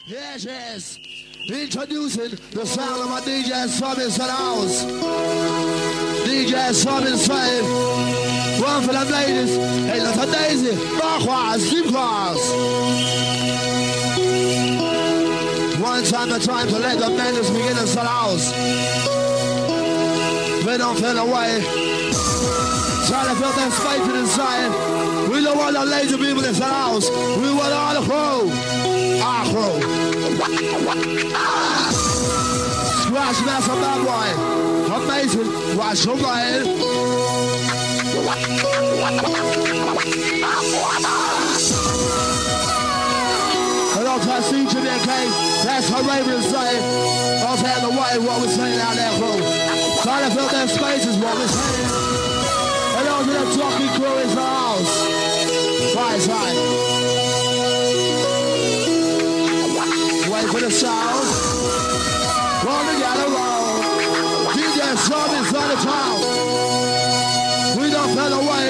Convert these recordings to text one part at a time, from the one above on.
Yes, yes. Introducing the sound of my DJ Summons in the house. DJ Summons 5. One for the ladies. Hey, that's a Daisy. Backwards, deep class. One time at a time to let the madness begin in the house. We don't feel away. Try to feel that fight inside. We don't want the lazy people in the house. We want all the crew. Our crew. Scratch Master Bad Boy. Amazing. Watch your mind. Hello, Tassie, JBK. That's her favorite side. I'll tell the way what we're saying out there, crew. Try to fill that space is what we're saying. Hello to the talking crew in the house. Right side. Wait for the sound. Roll together, roll. DJ Sean inside the town. We don't fell away.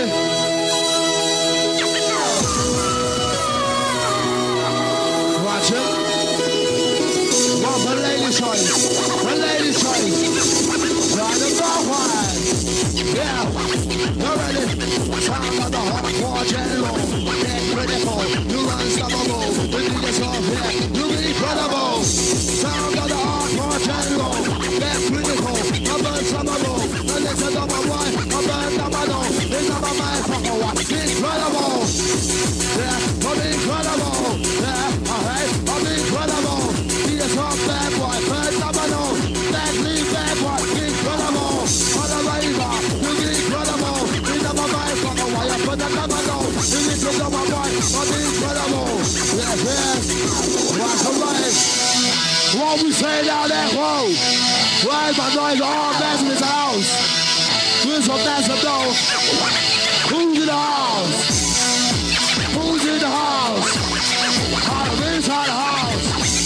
Watch it. One for lady choice. The lady choice. Try to go wide. Yeah. You're ready. Sound of the hardcore general. Get critical. You unstoppable. The DJ's off here. You incredible. Sound of the hardcore general. Get critical. I'm unstoppable. And it's a double one. I'm unstoppable. It's not my mind. Incredible. Yeah. I'm incredible. Yeah. Alright. I'm incredible. DJ's off bad boy. Phenomenal. That lead bad boy. Incredible. On the radar. You incredible. It's not my mind. Why you put that number down? You need to know my boy. I'm incredible. Yes, yes. Watch the right. What we say down there, whoa. Why is my noise all mess in this house? Where's some massive though? Who's in the house? Who's in the house? Inside the house.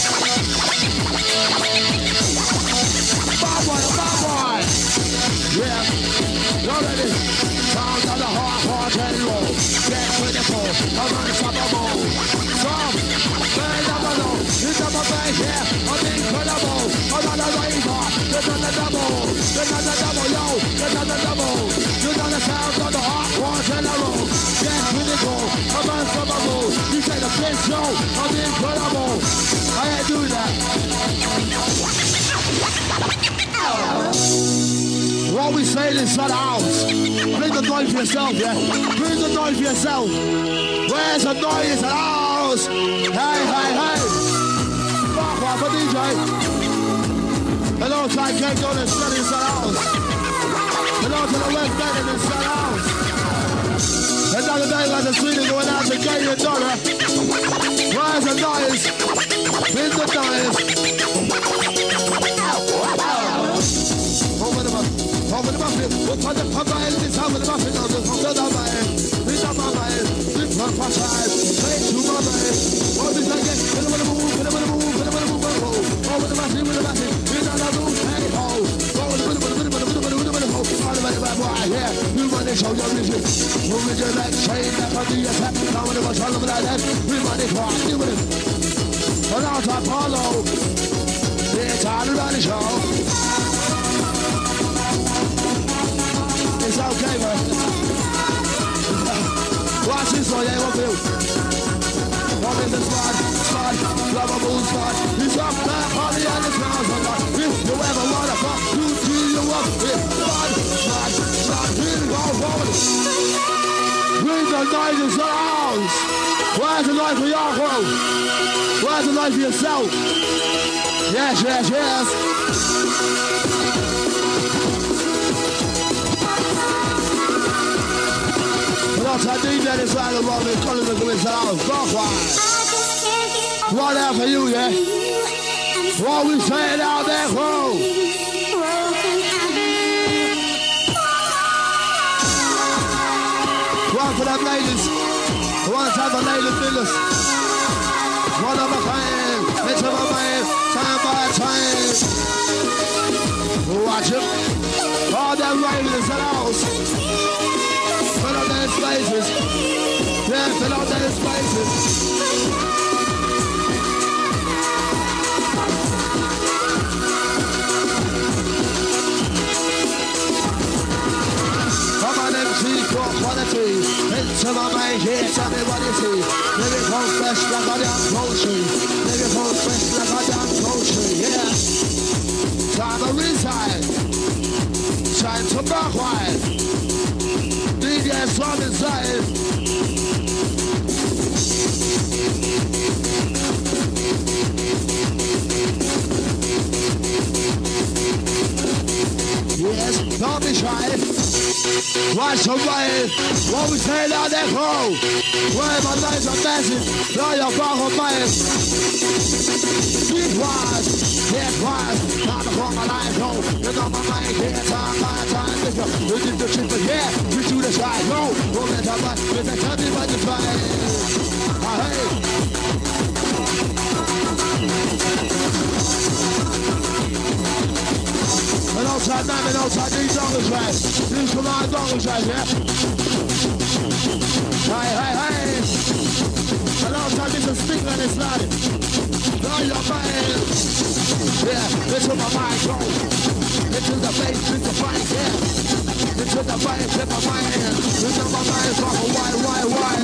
Bad boy, bad boy. Yeah, you're ready. Sound of the hardcore general. Get critical. I'm unstoppable. From phenomenal. It's up my back here. I'm incredible. I'm on the radar. There's not a double. There's not a double, yo. There's not a double. You're not the sound of the hardcore general. Get critical. I'm unstoppable. You say the best show. I'm incredible. I ain't doing that. What we say inside the house. Bring the noise for yourself, yeah? Bring the noise for yourself. Where's the noise in the house? Hey, hey, hey. Fuck off for DJ. Hello to I can't go to study inside the house. Hello to the West Bend inside the house. Another day like the Sweden going out to get your dollar. Where's the noise? Bring the noise. Over the muffin, upon the papa, and it's over the muffin, on the man. It's up my man, it's my passion, play to my man. What is again? Put him on the move, put him on the move, put him on the move, over the muffin, with the muffin, it's on the roof, hey ho. Over the hole, all the money by boy, yeah. You want to show your vision. Move with your legs, chain, that on the attack. Now when it was all over like that, we want to walk, you with it. But out of Apollo, it's all around the show. It's okay, man. Watch this one, yeah, what feel? One in the spot, lovable spot. He's up there, party and it's now so much. If you ever want to fuck, you do you up. Spot, here we go, forward. Bring the noise in the house. Where's the noise for your crew? Where's the noise for yourself? Yes, yes, yes. I think that is all about me calling the police out. What out for you, yeah? What we saying out there, bro? One for them ladies. One time for ladies business. One of a kind. It's of a man. Time by time. Watch it. All them ladies in the house. Fill out their spaces. Yeah, fill out their spaces. see? Into my mind here, tell me what you see. Let me come fresh like a damn poultry. Let me come fresh like a damn poultry, yeah. Time to reside. Time to back wide. DJ Slam inside. Yes, don't be shy. Watch somebody. What we say down that crow. Where my lights are dancing. Now you're back on my head. Get wise. Get wise. Time to call my life home. It's on my mind. Get time. We did the shit, but yeah, we do the shy. No, we'll let our life. With the time, but you try. Hey. And outside, man, and outside, these dongle tracks. These come on, dongle tracks, yeah? Hey. And outside, this is stick on this line. Now your mind. Yeah, it's on my mind, go. Into the face, into the fight, yeah. Into the fight, into my mind. Into my mind, go, why?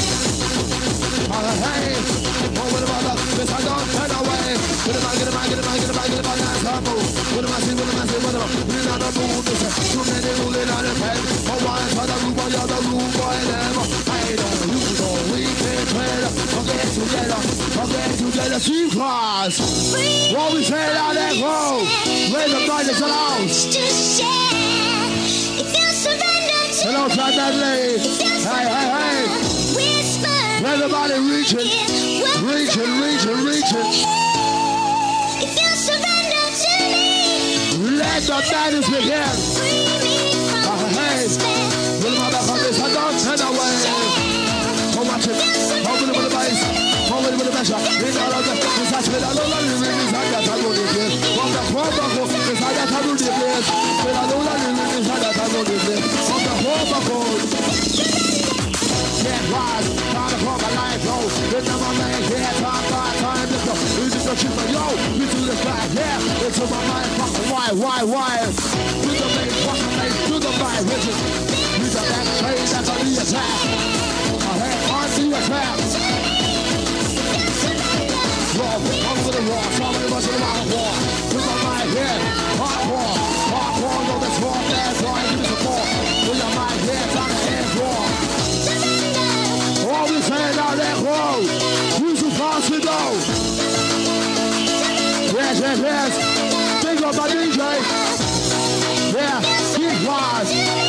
Hey, oh, what about that? Yes, I don't turn away. Get him out, now, come on. What am I saying? We're not a move, too many ruling on the pen. Oh, one for the room, the other room, boy, them. I know, you know, we can't trade. Forget together, team class. What we say down there, go. Raise the brightness around. Hello, Flat Dudley. Hey. Everybody reaching. If you surrender to me, let the madness begin. Hey, with my back on this, I don't turn away. Come watch it. Hold it with the bass. Hold it with the measure. In all of the disaster, I don't know the release. I got to go to this. From the Horbaco, if I got to do this. But I don't know the release. I got to go to this. From the Horbaco. Get wise, time to call my life, yo. It's on my mind, yeah, time, let's go. We just don't shoot my yo, we do the back, yeah. It's on my mind, fucking why? To the main, fucking main, to the right, Richard. Use the back trade, that's on the attack. Ahead, on the attack. Raw, come with the raw, somebody must have a war. To my mind, yeah, hardcore, no, that's wrong, that's why I give it a ball. To your mind, yeah, time to end war. All we say down that road, who's the fast to go? Yes. Think of my DJ. Yeah, get wise.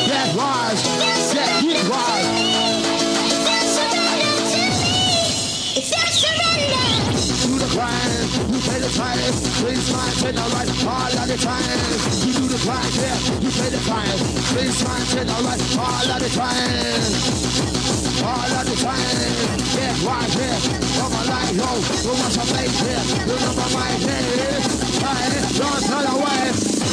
Do the grind, you pay the price. Please mind, take the right, all of the time. You do the grind, yeah, you pay the price. Please mind, take the right, all of the time. All of the time, get right here. Come on, like, yo, go watch your face here. You know my mind here. Don't turn away.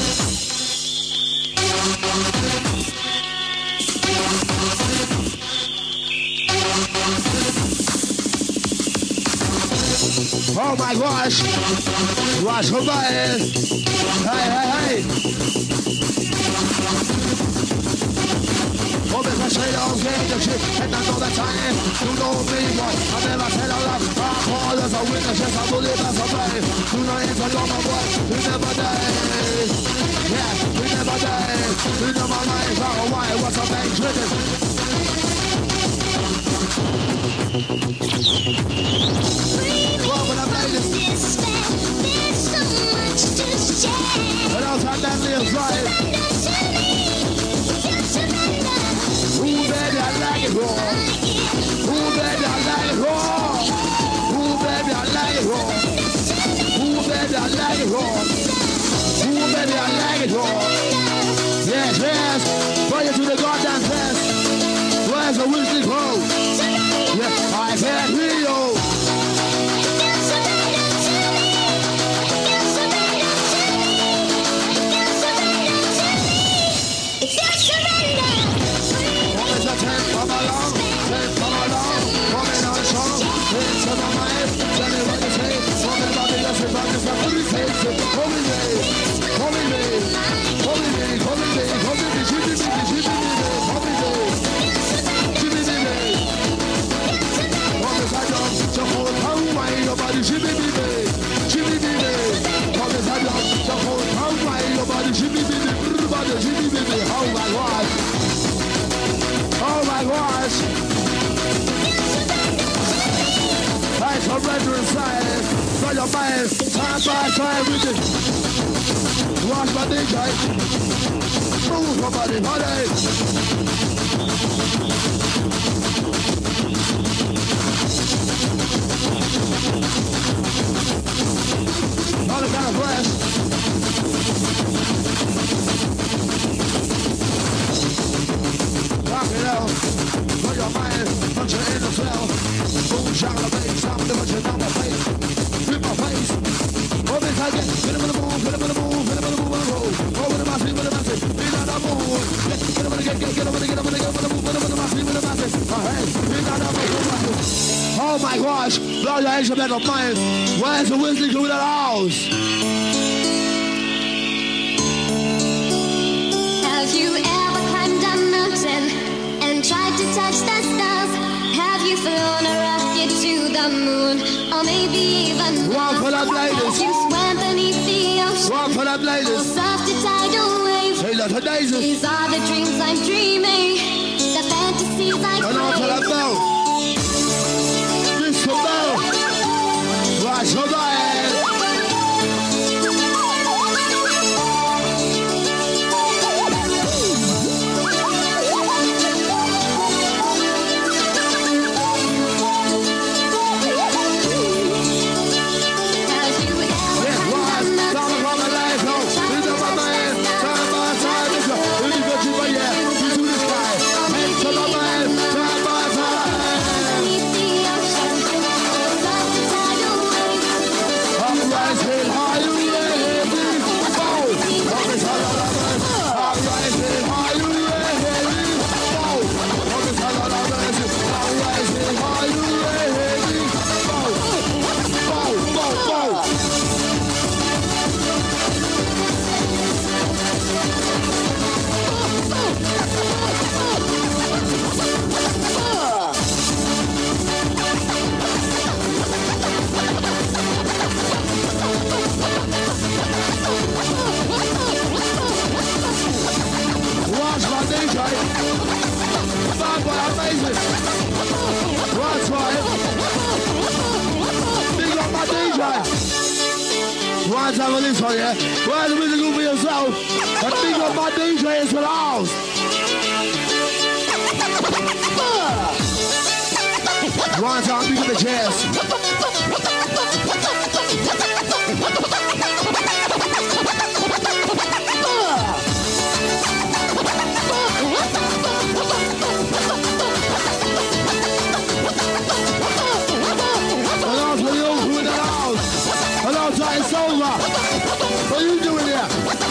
Oh my gosh. Watch her by. Hey. Oh, because I say don't get the shit, and I know the time. You know me, boy. I never tell a lie. I call as a witness, yes, I believe as a play. You know it's a long boy. We never die. Yeah, we never die. We never die. Why? What's a bang driven? Well, when I play this, there's so much to share. and I'll take that little drive. Ooh, baby, I like it raw. Ooh, baby, I like it raw. Ooh, baby, I like it raw. Ooh, baby, I like it raw. Ooh, baby, I like it raw. Yes. Bring it to the goddamn fest. Where's the Whiskey Crow? Yeah, I can't hear you. Come along, coming on strong. It's on my mind, tell me what you say. Talking about the lesson, about the stuff we say. Come in me, shoot me. Oh my gosh! I surrender inside for your mind, time by time with it. Watch my DJ. Move somebody, honey. All the kind of flash. Rock it out. Put your mind, punch it in the cell. Boom, shot the bass, I'm the punch it down my face. Hit my face. Oh, this I get. Hit him in the moon, hit him in the moon, hit him in the moon, over the mountain, with the mountain. Hit on the moon. Get him in the get him in the get him in the get him in the moon, with the mountain, with the mountain. Hey, hit on the moon. Oh my gosh, blow your instrument of mine. Where's the whistling through the house? Have you ever climbed a mountain and tried to touch the stars? Have you flown a rocket to the moon, or maybe even One for that ladies. Have you swam beneath the ocean? One for that Or ladies. surfed a tidal wave? Hey, look at daisies. These are the dreams I'm dreaming, the fantasies I And on for that crave. bell. This for bell. Right, so that. Have you ever Yes, climbed right. a Down mountain upon my life, no. This is my man. Time by time, this is we go to my yeah. We do the sky. Head to my man. Time by time. beneath the ocean, or surfed a tidal wave? I'm rising high, you ready? Bow. I'm rising high, you ready? Bow. I'm rising high, you ready? Bow. Bow, bow, bow. Watch my DJ. Bad boy, amazing. That's right. Big up my DJ. One time on this one, yeah. Where's the music group for yourself? And big up my DJ as well. One time, big up the chairs. Hello to you who in the house. Hello to Isolva. What are you doing here?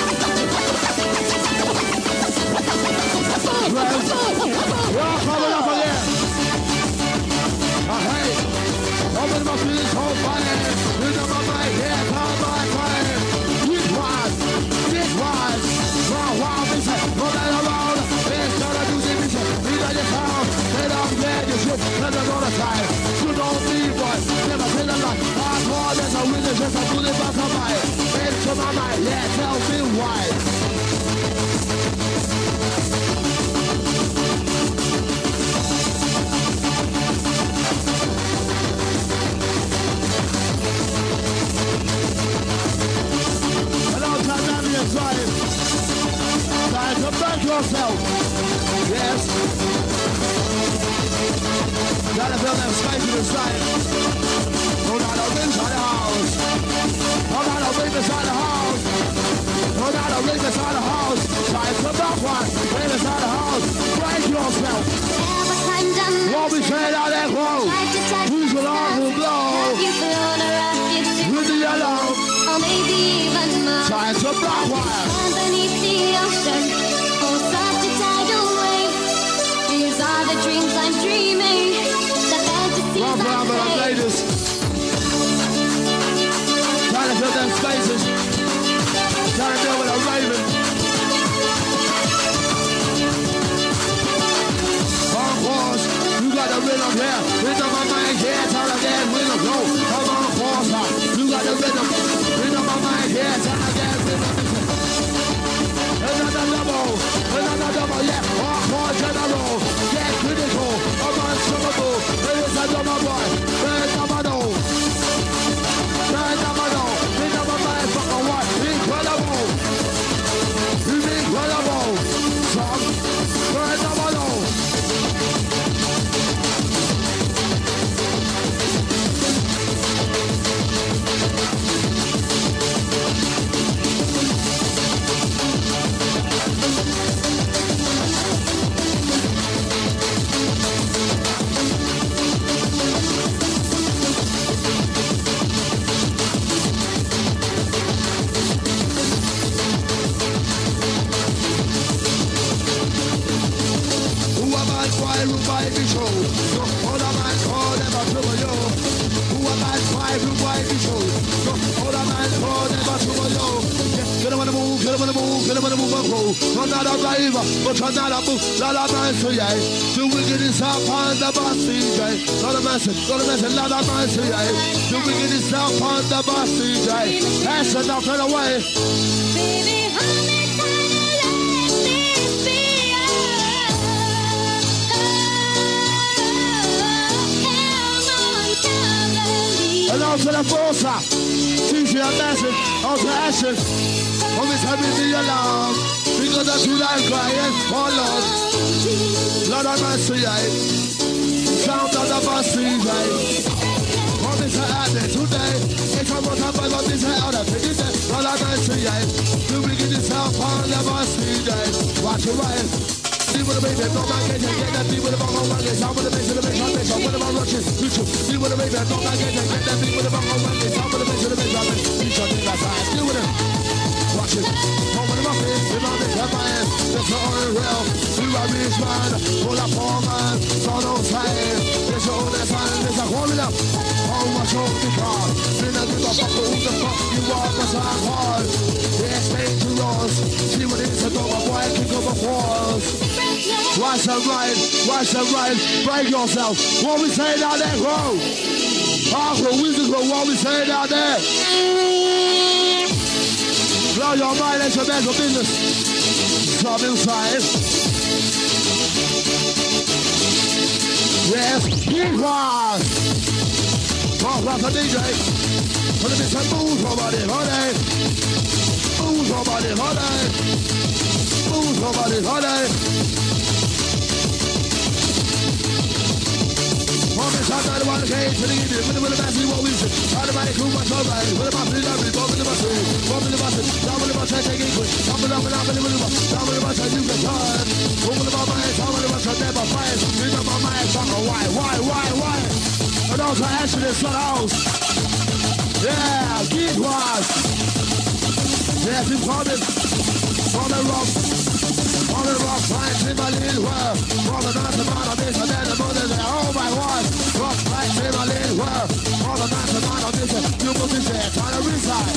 Well, coming up again. Hey, open my feelings, hold fire. Look at my mic, yeah, come by fire. This was, wow, bitch, go down around. Bitch, gotta do this, bitch. We got your town. They don't get your shit, let them go to side. You don't need one, never feel a lot. Hard hard as a witness, just a bullet back on my bitch on my mind, yeah, tell me why. Hello, Tanzania side. Time to back yourself. Yes. Gotta feel that space to the side. No, not a ring inside the house. No, not a ring inside the house. No, not a ring inside the house. Time to back one. Ring inside the house. Break yourself. Ever climbed a Won't be mountain? straight out that hole. Tried to touch Who's the the long who stars? blow? Have you flown a rocket to With the yellow. or maybe even Mars? Time to back one. Land beneath the ocean, or surfed a tidal wave. These are the dreams I'm dreaming, the fantasies One for I our crave. ladies. Trying to fill them spaces. Trying to deal with a raven. Of course, you got the rhythm here. Rhythm of my mind, yeah, tell them that rhythm go. Come on, force up. Anybody move a fool, I'm not a driver, but I'm not a move, not a man, so yeah. The wickedness upon the bus, DJ. Not a message, not a man, so yeah. The wickedness upon the bus, DJ. That's enough and away. Baby, hold me tight and let this be Hello to the forcer, teach you a message, on to action. When we tell me the alarm, because I feel like crying, oh Lord. Lord of mercy, sound of the mercy, what is the adder today? It's a what happened on this out of it, Lord of mercy, do we get this out on the mercy, watch your right. People the baby, don't get that people the bang on get some of the base of the base of the base, one of our rushes, people the baby, don't get that people the bang on get some of the base of the base of the base, deal with it. Watch it, come on the muffin, we're on the headline, that's the only real, we are rich man, pull up poor man, son on time, there's your own time, there's a holding up, oh watch out the car, then I give a fuck who the fuck you are, cause I'm hard, they're staying too lost, see what it is, I know my boy, kick up a walls. Watch them right, break yourself. What we say down there, bro? After we just go, what we say down there? Blow your mind, that's your best of business. Come inside. Yes, big one. Talk like a DJ. Put a bit of move somebody, honey. Move somebody, honey. Move somebody, honey. I'm not the one who came to the Indian, with the massive what we said. How do I do my job? What about the lovely, bombing the bus, bombing the bus, down with the bus, I take it quick. Down with the bus, down with the bus, you can turn. Over the my head, down with the bus, I never fight. You know my mind, why? And also actually it's not house. Yeah, keep one. Yes, he's coming. On the rock, fights in my little world. For the night of this, and then the mother there, oh my God. Rock, fights in my little world. For the night of this, you must be there, trying to reside.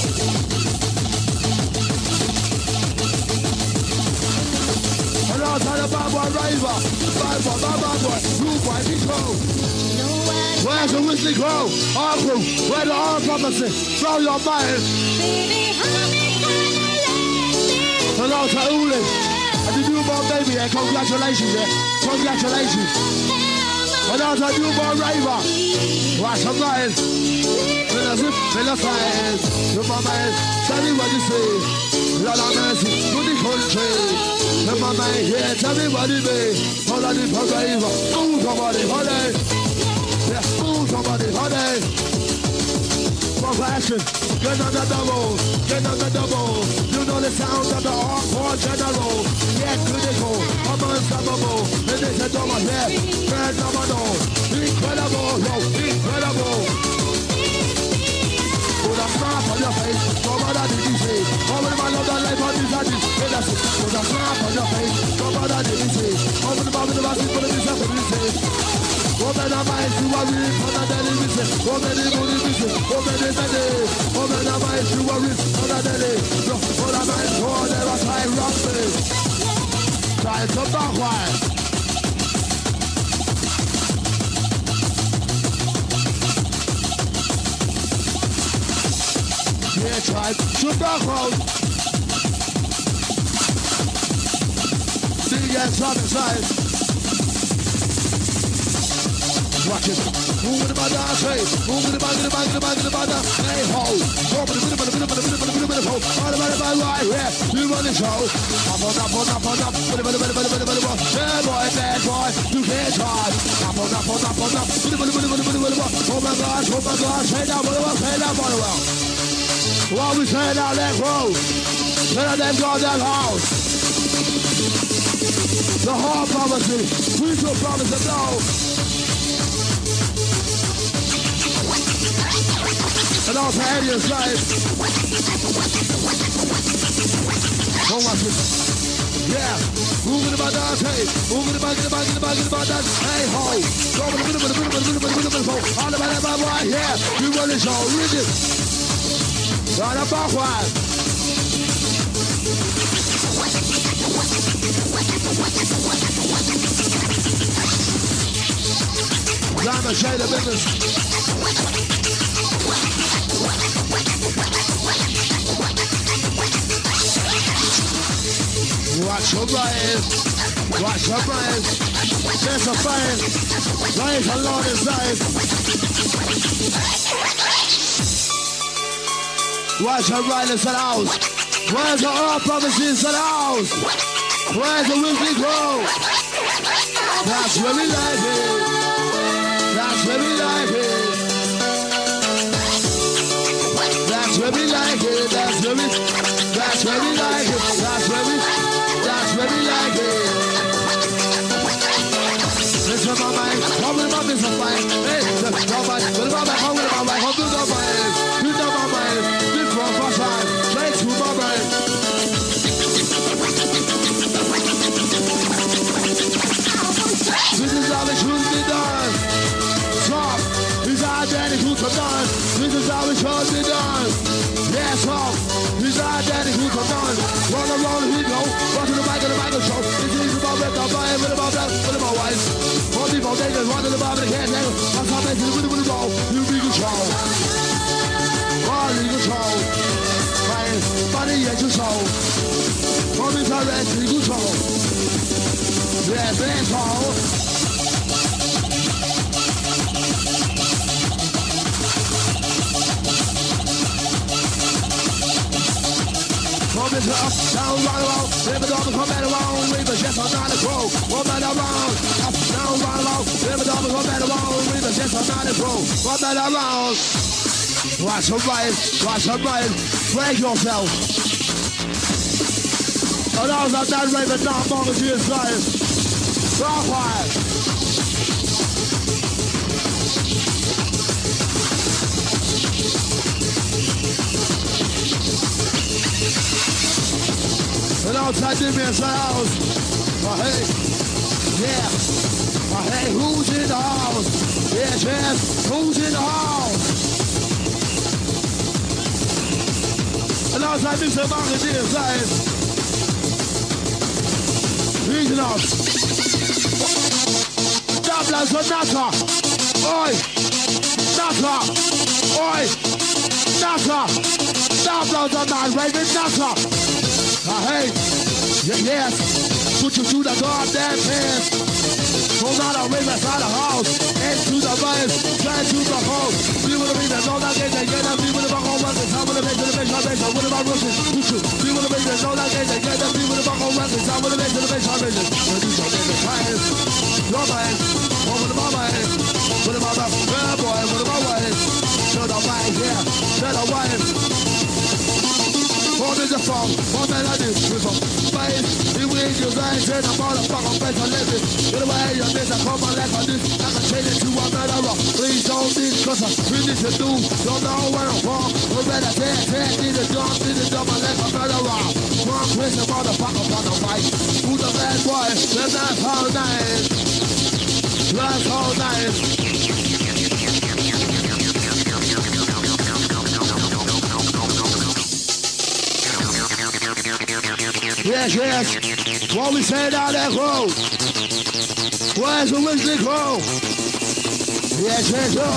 And I'll tell the bad boy raver. Bad boy, rude boy, be cold. Where's the Whistling Crow? Arthur, where the arms opposite? Throw your mind. And I'll tell Uli. And the newborn baby, yeah, congratulations, yeah. Congratulations. And as a newborn raver, watch some lion. When I zip, when I fire, with my man, tell me what you say. Lord of mercy, to the country. With my man, yeah, tell me what you be. All I need for raver, move somebody, honey. Yeah, move somebody, honey. For action, get on the double. You know the sound of the hardcore general. Yeah, critical, I'm unstoppable. And it's a double here, phenomenal. Incredible, incredible. Put a snap on your face, come on that DDC. Over the man of the life on this artist. Put a snap on your face, come on that DDC. Over the man of the artist, put a snap on your face. Open the mind to a reef on the daily visit. Open the body visit. Open the belly. Open the mind to a reef on the daily. Open the mind to a never try rock me. Try to backward. Yeah, try to backward. See you guys on the side. Watch it. Move with the bada, say. Move with the bada. Hey ho. Go with the ho. All the right here. You run the show. Up. Yeah, boy, bad boy. You can't try. Up. Oh my God. Say that, boy. What we say down that road. Let them go that house. The hard prophecy. We shall promise to know. And also Eddie's life. Go watch it. Yeah. Moving the bada, hey. Moving the bada. Hey ho. Go with the all the bada, right here. You run the show. Read it. Right up backward. Diamond shade of business. Watch your brain. Watch your brain. There's a brain. Raise a Lord inside. Watch your brain in the house. Where's the all promises in the house? Where's the weekly grow? That's where we like it. That's where we like it. That's where we like it. That's where we like it. That's where we like it. Listen my mind, come with my business mind. Hey, my mind, with my mind, come with my mind, come with my mind. You know my mind, this one for time, straight to my mind. This is how it should be done. Stop. This is how Danny who's done. This is how it should be done. Yeah, stop. This is how Danny who's done. Run around, we go. Run to the mic show. This is about that, I'm with my wife. All people niggas run to the bar, but they can't take it. I'm coming to the ball. You be control. All you control. Money, yeah, control. All these are rest, you control. Yeah, that's all. Come into up, down, run around. Never double come back around. Leave us just on the pro. One man around. Up, down, run around. Never double come back around. Leave us just on the pro. One man around. Watch your right. Watch your right. Break yourself. Oh, that was not that right, but now I'm on to your side. Rock hard. And outside the man's house. Oh, hey. Yeah. Oh, hey, who's in the house? Yeah, Jeff. Who's in the house? And outside this amount of the inside. Reason up. Doublers for Naka. Oi. Naka. Oi. Naka. Doublers on that Raven Naka. Hey. Yes. Put you through the goddamn pants. Hold on, I'll raise us out of the house. Into the vibes. Try to the home. We will be the no that get them. We will be on one. Time will make the base. What about Russians? We will be the no that get them. We will be on one. Time will make the base. When you don't get the time. Your mind. Over the mind. What about the bad boy? What about wife? Shut up, right here. Shut up, wife. What is the song? What man I do? With some space. You win your guys and I'm all the fucking face. I live it. Get away, your bitch. I call my life. I do. I can change it to another rock. Please don't discuss us. We need to do. Don't know where I'm from. We better take. Need a jump. Need a jump. My life. I'm better rock. One Chris and motherfucker on the fight. Who's the bad boy? That's not how nice. That's how nice. Yes, yes. What we say down that road? Where's the Wesley Crow? Yes, yes, yo.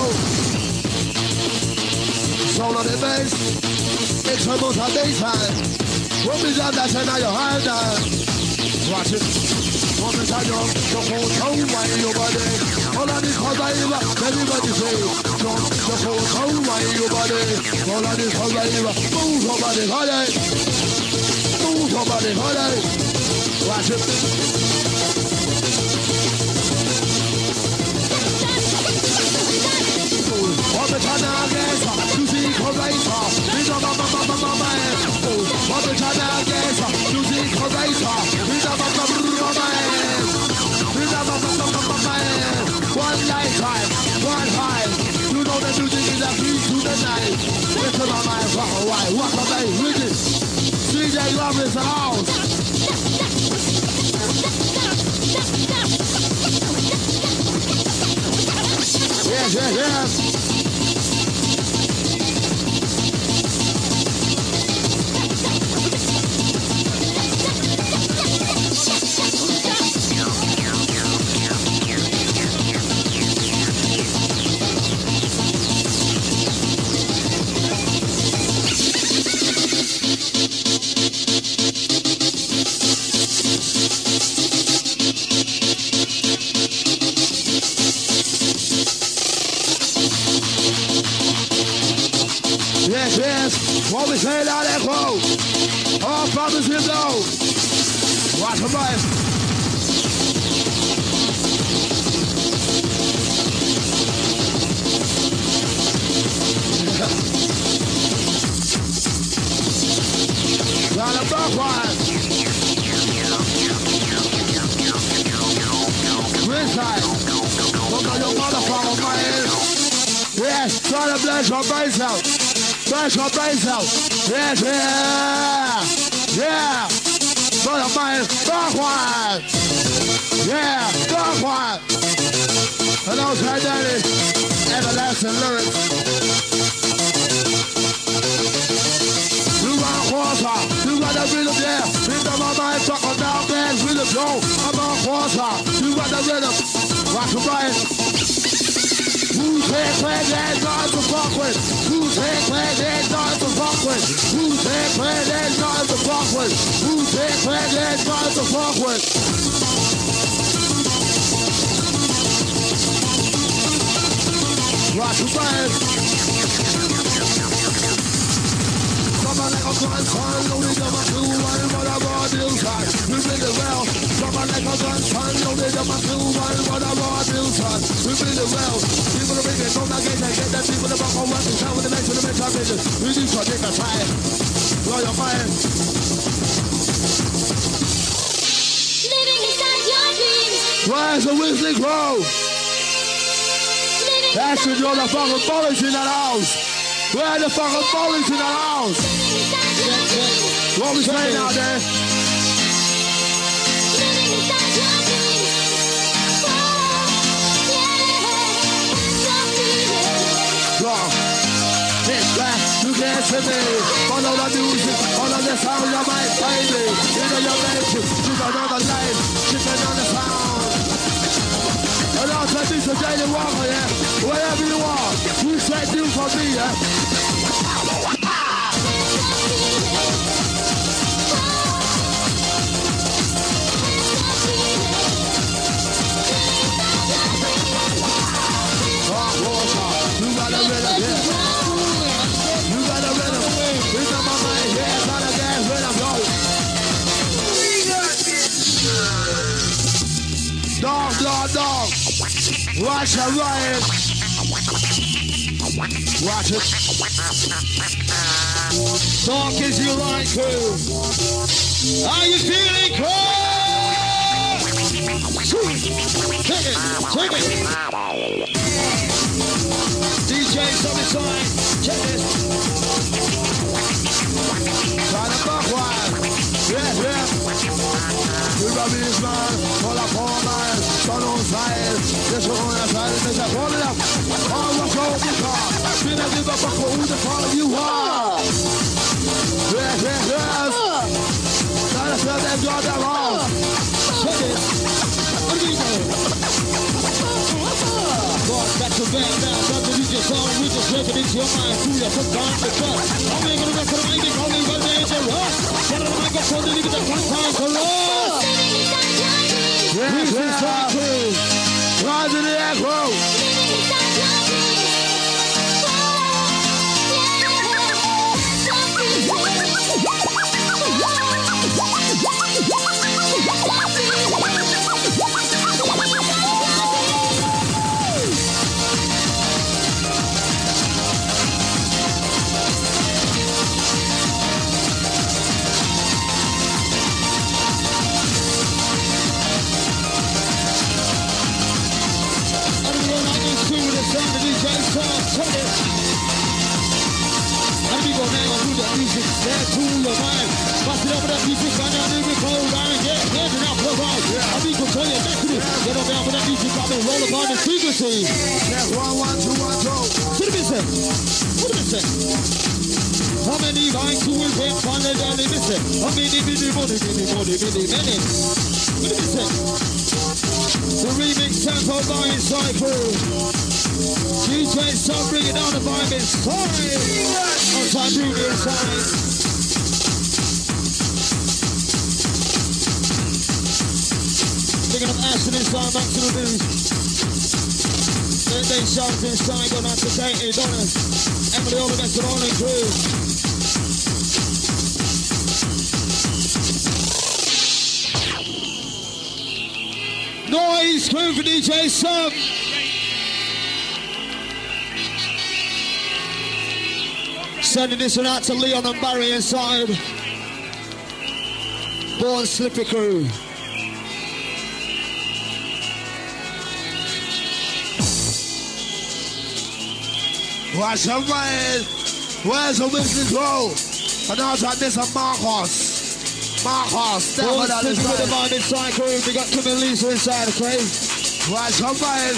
Soul on the bass. It's almost a daytime. What we done that now your hand down. Watch it. What we done your whole town while your body. All of this cause I everybody say. Your whole town while your body. All of this cause I move your body, body. Move your body, body. Watch it. What the China against you see Corator. He's a mama. What the China against you see Corator. He's a mama. He's a mama. One lifetime, one time. You know the music is a beat to the night. Listen on my walk away, walk away, with it. DJ Love is the house. Yes, yes, yes. Yes, what we say down there, quote. All brothers him know. Watch him right. Down the back one. Inside. Look at your motherfucker, man. Yes, try to bless your brains out. Bless your brains out. Yes, yeah. Yeah. Brother, man. Back one. Yeah, back one. And outside daddy. Everlasting lyrics. You got a quarter. You got the rhythm there. Rhythm on my fucking down there. Rhythm, yo. I'm on quarter. You got the rhythm. Watch the right. Who's head playing that not to fuck with? Who's head playing that not to fuck with? Who's head playing that not to fuck with? Who's head playing that not to fuck with? Watch the right. Someone like a gun, son, loaded up a 2-1, what I brought inside. We really well. Someone like a gun, son, loaded up a 2-1, what I brought inside. We really well. People are making no nuggets, I get that people about my work, and sound with the next to the mental vision. We need to take a time. Blow your mind. Living inside your dreams. Where's the Whistling Crow? That's when you're the fucking bullets in that house. Where the fucking bullets in that house? What we saying out there? Wrong. This back, you can't see me. Follow the music, follow the sound of my baby. Into your nation, she's another life, she's another sound. And I'll take this to Jayden Walker, yeah? Wherever you are, you say do for me, yeah? You got a rhythm, yeah. You got a rhythm. Rhythm on my head, got a gas rhythm, yo. Dog, dog, dog. Watch the riot. Watch it. Talk is you like cool. Are you feeling cool? Check it, check it. DJ's on the side, check this. Try the buck one. Yeah, yeah. You got me this man, all up all man, sun on side. This one on the side, this is all it up. All what's wrong with the car? Been a give up for who the fuck you are. Yeah, yeah, yeah. Try to feel that job that wrong. Check it. Back to back now, time to reach your song, we just make it into your mind, through your foot down the cut. I'm making a record, I'm making all these days to rush. Get on the microphone, to leave it at one time to rush. Yes, yes, rise to the echo. The remix tempo by Cycle. DJ Sun, bring it down the vibe inside. Outside, bring it inside. Picking up Ashton inside, back to the news. They shout inside, going out to Katie, Donna, Emily, all the best of all the crew. Noise crew for DJ Sub. Sending this one out to Leon and Barry inside. Born Slippy crew. Watch the man. Where's the Winston Crow? And also this a Marcos. Marcos. Born Slippy with the man inside crew. We got Kim and Lisa inside, okay? Watch the man.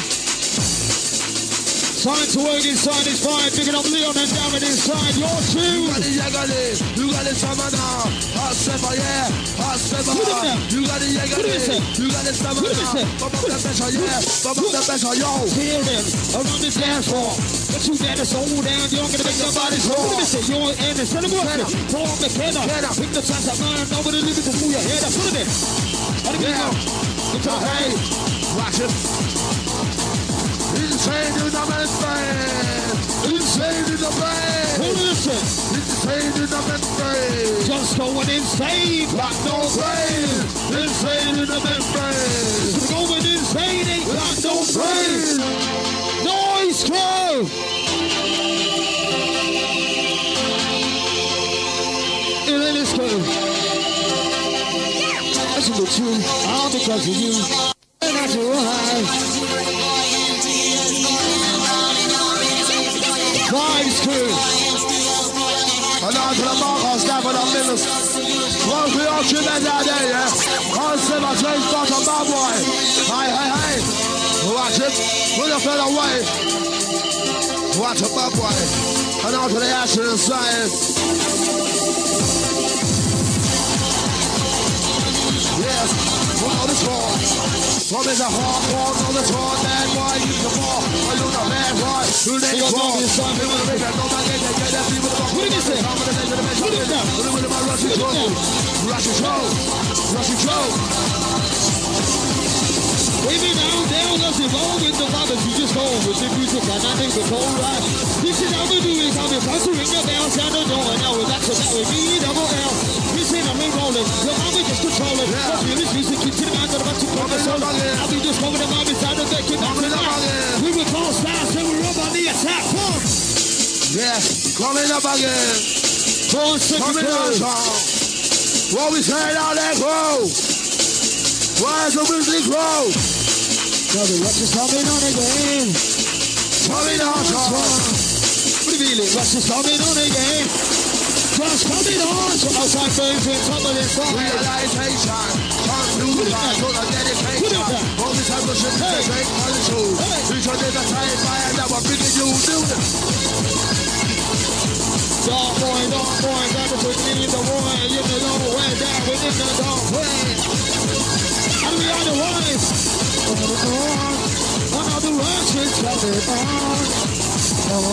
Time to work inside is fine. Picking up Leon and Darren inside. Your two. You got the stamina. Hot stepper, yeah. Hot stepper. You got the You got the stamina. Bump up the pressure, yeah. Bump up the pressure, yo. Hear them around this dance floor. But you got to slow down. You're gonna make somebody's roll. You're in the celebration. Form the header. Pick the chance of mine. Nobody leave it to move your head. Put it in. Hey, watch it. Insane in the membrane. Insane in the brain. Listen. Insane in the membrane. Just going insane. Got no brain. Insane in the membrane. Going insane. Ain't got no brain. Noise crew. In this crew. That's a good tune. All because of you. And that's right. Vibes crew. And on to the Marcos, down for the Millers. Well, we all shoot that down there, yeah? I'll say my train's got a bad boy. Hey. Watch it. Put the fella away. Watch it, bad boy. And on to the action inside. Yes. What on the floor? What is a hard one on the floor? Then why you the ball? I look a man, why? Who they go? What is it? Russian show. Baby, down, let's evolve with the brothers. You just go with the music and I think the cold rush. This is how we do it. How we pass to ring the bells and the door. Now we're back to that with me, double L. This ain't a ring rolling. Your mom is just controlling. But really, music keeps it out of the back to come and solo. I'll be just coming to mom inside the deck. We will call stars and we're up on the attack. Come. Yes, coming up again. Coming up. What we say out there, crow? Where's the Winston Crow? Now the Rush is coming on again. Coming on, Revealing, Rush is coming on again. Just coming on. So outside frames in top of this song. Realization. To the dedication. All the time to shit to take on the show. We should never try it by another bigger you do it. Dark boy, got to put me in the boy. You know where down within the dark way. And we are the ones. One of the rushes coming on. All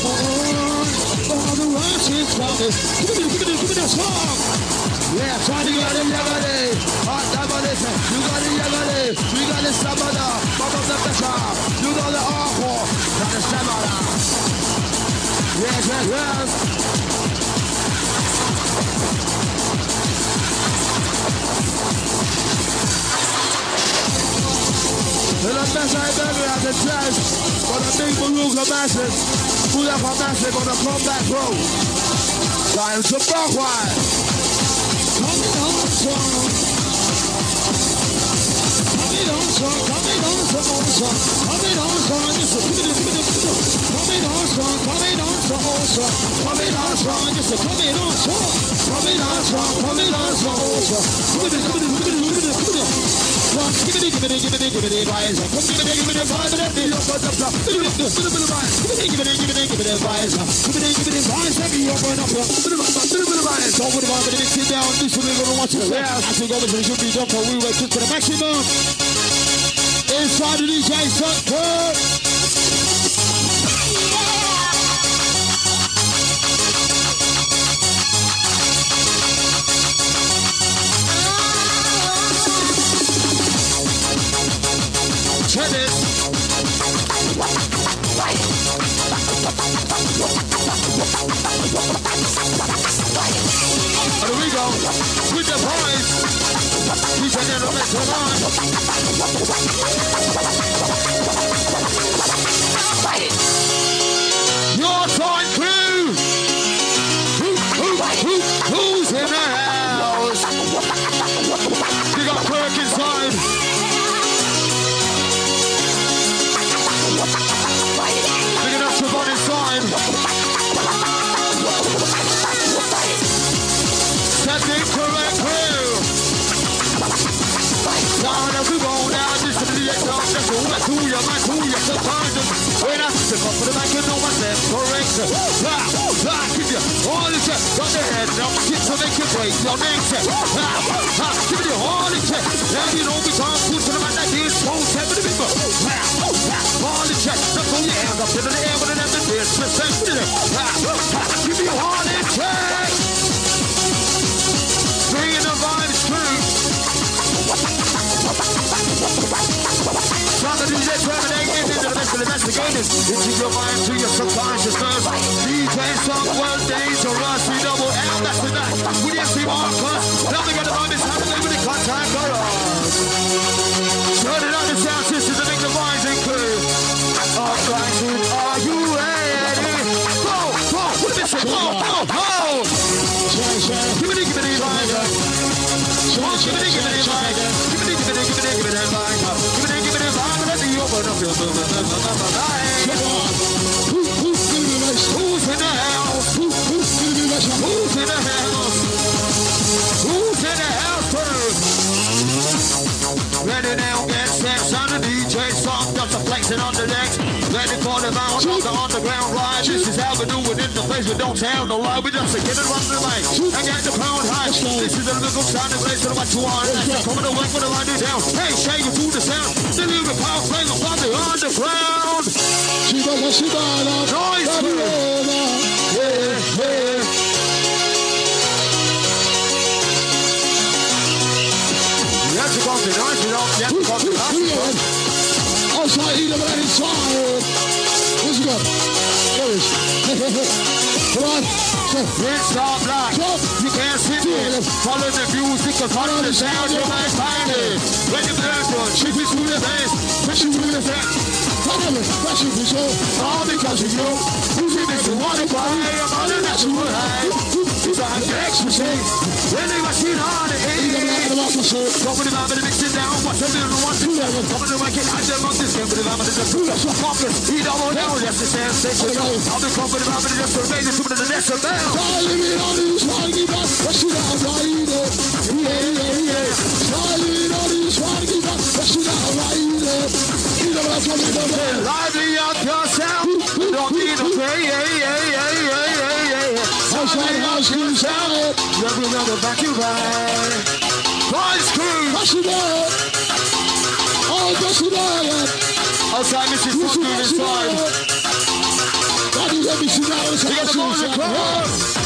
the rushes coming. Give me the song. Yeah, try to get it, hot demolition. You got it, we got the stamina. Pump up the pressure. You know the hardcore. Got the stamina. Yes. And the best I ever had the chance for the big Baruga massive. Who left a massive on the comeback road. Time to Brockwine. Coming on strong. Coming on strong. Coming on strong. Coming on strong. Coming on strong. Coming on strong. Coming on strong. Just coming on strong. Coming on strong. Coming on strong. Give me the rise. Give me the rise. Sit down. This will be going to watch it. I think over to the doctor. We were to the maximum. Inside the DJ set. Check this. Your time, crew. Who's in the house? We got Kirk inside. Look at us, Siobhan inside. That's the correct crew. Down as we go down, this is the exam. That's all I do, you might do, you can find them. When I step up for the mic, you know myself, correct. Give you all the check, got the head up, kids to make you break your neck. Give you all the check. Now you know we can't put to the man that is so set with the people. All the check, now throw your hands up to the air with an empty face. Give you all the check. Bringing the vibes through. Trying to do that, terminate into the best of the investigators. Into your mind, to your subconscious nerves. DJ Song, World Dangerous, we double L, that's the night. We didn't see Marker. Now we got the vibe, it's happening with the contact garage. Turn it on the sound system to make the vibes include. Alright, are you ready? Go, what did it say? Go. Give me the vibe. Give me the vibe. Open up your Who's in the house? Who's in the house? Who's in the house first? Ready now, get set on the DJ song, just a flexing on the deck. Ready for the bounce on the underground ride. This is how we do it in the place we don't tell no lie. We just get it run the mic and get the crowd high. This is a little sound and place for what you want. Coming to work with the line down. Hey, shake it to the sound. The little power playing upon the underground. Noise. Yeah. Yes, you got the noise, you don't get the outside, eat them inside. Let's go. There is. Come on. It's all black. You can't sit here. Follow the music, follow the sound, you might find it. When you burn your chip is through the face, push you through the face. That's you for sure. All because of you. You make the water cry. I'm on the natural high. It's on the ecstasy. When they must see on the air. Come with the mouth and mix it down. What's a little one to do? Come with the mic and I just want this. Come with the mouth and just do it. So complex. Eat all down. That's the sensation. I'll be come with the mouth and just remain it to the next amount. Darling, on this one, give us. What's it out, right? Yeah. Darling, on this one, give us. What's it out, right? Lively up yourself. Don't need to pray. House crew sound. Never back you right. Boys crew. Outside Mrs. Foster inside. We got the morning club.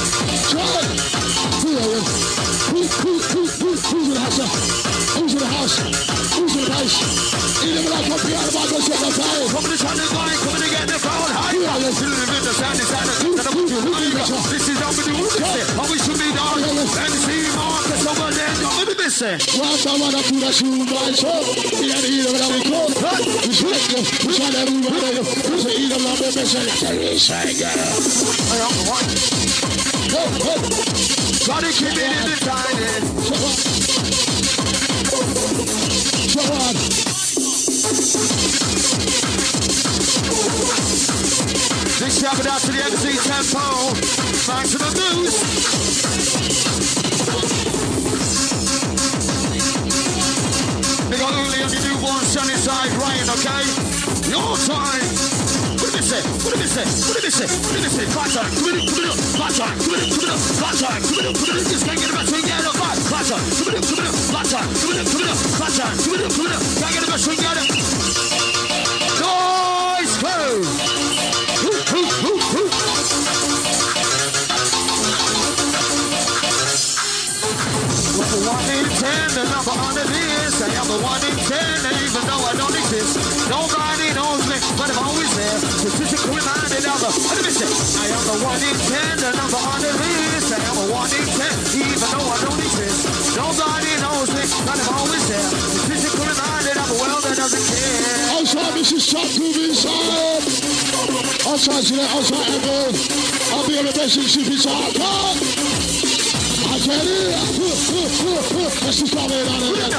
Who's in the house? Who's in the house? Even like what we are about to say, come to the channel, come to get the crowd high. The sound is out of this is how we do it. How we should be done. And see Marcus over there. What did they say? Once I want to put a shoe by show. We had to eat them we call. We shall everybody. We say eat them on the message. I don't want gotta keep it in the time. Show on. Big shout out to the MC Tempo. Maximum News. They got only on the newborn sunny side, Ryan, okay? Your time. What did it say? Flat time. Come on. Just can't get the best thing out of it. Flat time. Flat time. Can't get the best thing out of it. Noise crew. The 1 in 10, the number on the list. I am the 1 in 10, and even though I don't exist, nobody knows me, but I'm always there. Statistically reminded of the. I am the 1 in 10, the number on the list. I am a 1 in 10, even though I don't exist. Nobody knows me, but I'm always there. doesn't care. Outside, Mrs. Chuck, move inside. Outside, Jeanette, outside, Evan. I'll be on the best in Shippy Chuck. I get it. Let's just come in on it. Hey.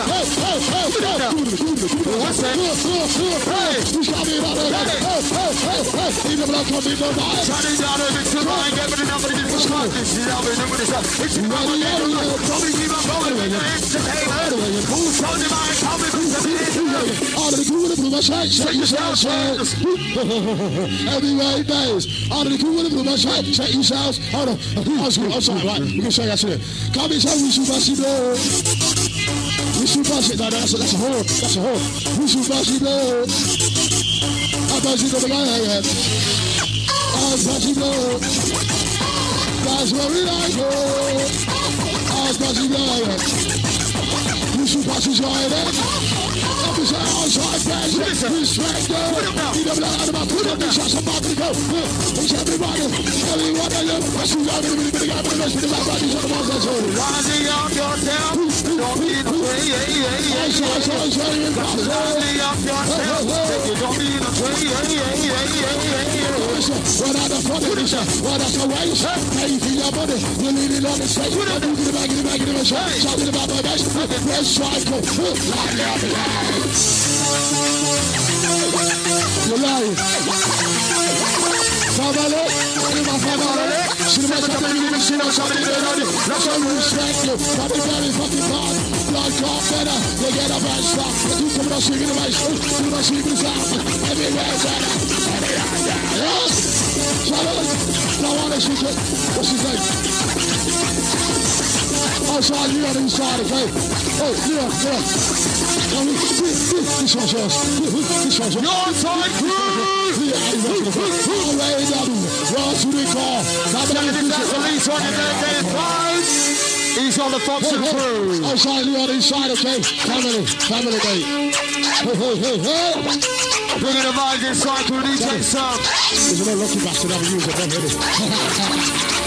What's that? Who's coming on it? Hey. Even though I'm coming on it. Chinese out of it, too long, get rid of number of different spots. This is out of it, number of stuff. It's your mama, somebody keep on going. It's the paper. Who's told you my comment? Out of the cool of my shake, shake yourself, everywhere it goes. Out of the cool of my shake, shake yourselves. Hold on. Outside, right? We can show you actually. Come and tell me, Subasi Blow. We Subasi, no, that's a whore. That's a whore. We Subasi Blow. I don't see the guy. Subasi Blow. That's where we like go. Subasi Blow. We Subasi Blow. Outside fans, respect them. Need a blood out of my put up the shots about to go. It's everybody, everyone I love. I see y'all going to be the guy, but the rest of the black bodies on the ones that's all. Rising up yourself, don't be in the way, Rising up yourself, don't be in the way, what are the funny, what are the ways? Pay for your money, you need it on the stage. I do the bag in the bag in the shop, shouting about my best. Where's Cycle? You're lying. Family, my family. Cinema, somebody ready. Let's all respect you. But the very fucking bad. Blood clot better. They get a bad stuff. You come and sing in the race. You must sing the sound. Everywhere better. Yes. Charlotte. No one is it. What's his name? Outside, you on inside, okay? Oh, yeah. This one's yours. This one's yours. Your side crew! He's on the Fox and crew. Outside, Leon inside, okay? Family day. Bringing the vibes inside to DJ Sub. There's a little lucky bastard I've used it, don't hit it.